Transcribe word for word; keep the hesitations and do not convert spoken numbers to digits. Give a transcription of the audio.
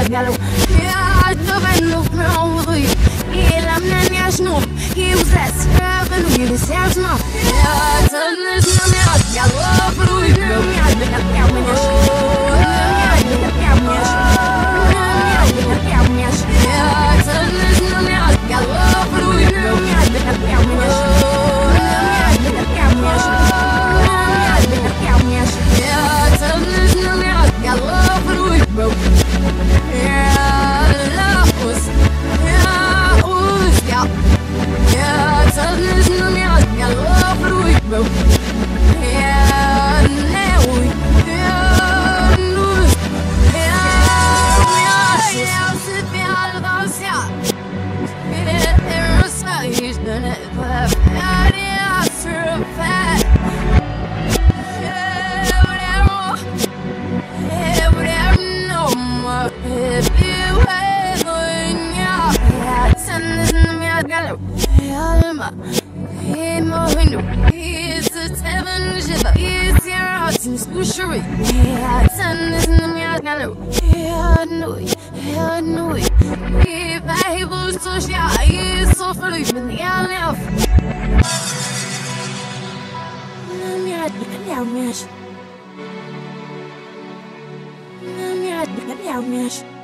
قالوا يا تبنوا عمري إلى من يشنو يوزاس فاغن ويبساسنا يا تنسنا ميعاد قالوا فروي ميعاد بنبيع منيش ميعاد بنبيع منيش ميعاد بنبيع منيش يا تنسنا ميعاد قالوا فروي ميعاد بنبيع منيش ميعاد بنبيع منيش ميعاد بنبيع منيش يا تنسنا ميعاد قالوا فروي يا لاقوس يا قوس يا يا تنسنا ميعاد قالوا فروي يا ناوي يا نوس يا مياسوس يا سيدي على الغاسية يا الرسايش بنقفف يا رياس رفاق يا وريمو يا وريمو ما بيبي ويغنيا يا تنسنا ميعاد قالوا يا الماء يا هنو يتتبن جبا يتيرات نسبوشري يا تنسنا ميعاد قالوا يا نوي يا نوي يباهي بوستوش يا يصفري من يا ليف ميعاد بكبيع ومياش ميعاد بكبيع ومياش